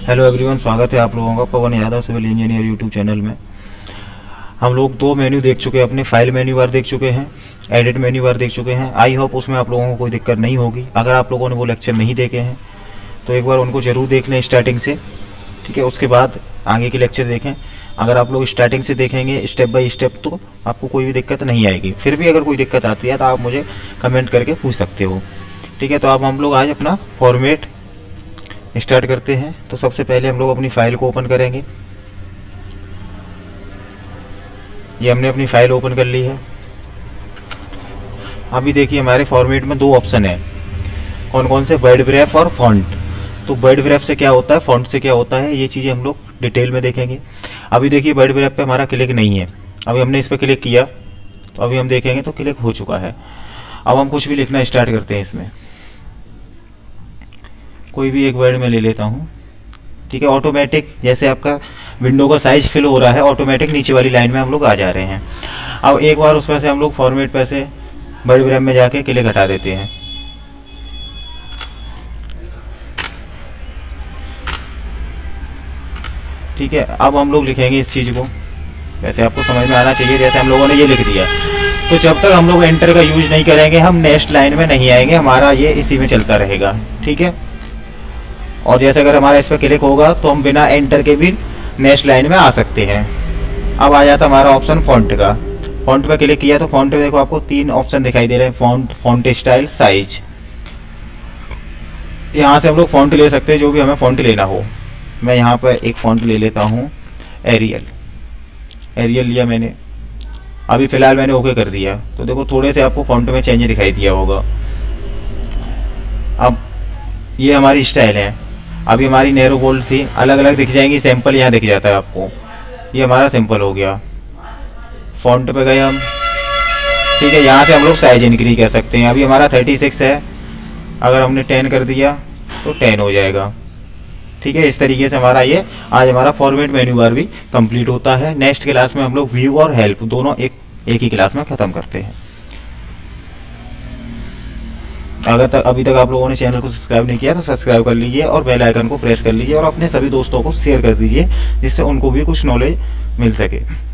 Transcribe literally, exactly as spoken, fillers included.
Hello everyone, स्वागत है आप लोगों का Pawan Yadav civil engineer YouTube channel में। हम लोग दो मेन्यू देख चुके हैं, अपने फाइल मेन्यू बार देख चुके हैं, एडिट मेन्यू बार देख चुके हैं। आई होप उसमें आप लोगों को कोई दिक्कत नहीं होगी। अगर आप लोगों ने वो लेक्चर नहीं देखे हैं तो एक बार उनको ज़रूर देख लें स्टार्टिंग से, ठीक है। उसके बाद आगे के लेक्चर देखें। अगर आप लोग स्टार्टिंग से देखेंगे स्टेप बाय स्टेप तो आपको कोई भी दिक्कत नहीं आएगी। फिर भी अगर कोई दिक्कत आती है तो आप मुझे कमेंट करके पूछ सकते हो, ठीक है। तो अब हम लोग आज अपना फॉर्मेट स्टार्ट करते हैं। तो सबसे पहले हम लोग अपनी फाइल को ओपन करेंगे। ये हमने अपनी फाइल ओपन कर ली है। अभी देखिए हमारे फॉर्मेट में दो ऑप्शन है, कौन कौन से, वर्ड ब्रेफ और फॉन्ट। तो वर्ड ब्रेफ से क्या होता है, फॉन्ट से क्या होता है, ये चीज़ें हम लोग डिटेल में देखेंगे। अभी देखिए वर्ड ब्रेफ पे हमारा क्लिक नहीं है। अभी हमने इस पर क्लिक किया तो अभी हम देखेंगे तो क्लिक हो चुका है। अब हम कुछ भी लिखना स्टार्ट करते हैं इसमें। कोई भी एक वर्ड में ले लेता हूँ, ठीक है। ऑटोमेटिक जैसे आपका विंडो का साइज फिल हो रहा है, ऑटोमेटिक नीचे वाली लाइन में हम लोग आ जा रहे हैं। अब एक बार उस पर से हम लोग फॉर्मेट पे से वर्ड ब्रेफ में जाके क्लिक हटा देते हैं। ठीक है, अब हम लोग लिखेंगे इस चीज़ को, वैसे आपको समझ में आना चाहिए। जैसे हम लोगों ने ये लिख दिया, तो जब तक हम लोग एंटर का यूज नहीं करेंगे हम नेक्स्ट लाइन में नहीं आएंगे, हमारा ये इसी में चलता रहेगा, ठीक है। और जैसे अगर हमारा इस पर क्लिक होगा तो हम बिना एंटर के भी नेक्स्ट लाइन में आ सकते हैं। अब आ जाता हमारा ऑप्शन फॉन्ट का। फॉन्ट पे क्लिक किया तो फॉन्ट पे देखो आपको तीन ऑप्शन दिखाई दे रहे हैं, फॉन्ट, फॉन्ट स्टाइल, साइज। यहाँ से हम लोग फॉन्ट ले सकते हैं जो भी हमें फॉन्ट लेना हो। मैं यहाँ पर एक फॉन्ट ले लेता हूँ, एरियल। एरियल लिया मैंने, अभी फिलहाल मैंने ओके कर दिया। तो देखो थोड़े से आपको फॉन्ट में चेंज दिखाई दिया होगा। अब ये हमारी स्टाइल है। अभी हमारी नैरो बोल्ड थी, अलग अलग दिख जाएंगी, सैंपल यहाँ दिख जाता है आपको। ये हमारा सैंपल हो गया। फॉन्ट पे गए हम, ठीक है। यहाँ से हम लोग साइज इंक्रीज कर सकते हैं। अभी हमारा थर्टी सिक्स है, अगर हमने टेन कर दिया तो टेन हो जाएगा, ठीक है। इस तरीके से हमारा ये आज हमारा फॉर्मेट मेन्यू बार भी कंप्लीट होता है। नेक्स्ट क्लास में हम लोग व्यू और हेल्प दोनों एक एक ही क्लास में ख़त्म करते हैं। अगर तक अभी तक आप लोगों ने चैनल को सब्सक्राइब नहीं किया तो सब्सक्राइब कर लीजिए और बेल आइकन को प्रेस कर लीजिए और अपने सभी दोस्तों को शेयर कर दीजिए, जिससे उनको भी कुछ नॉलेज मिल सके।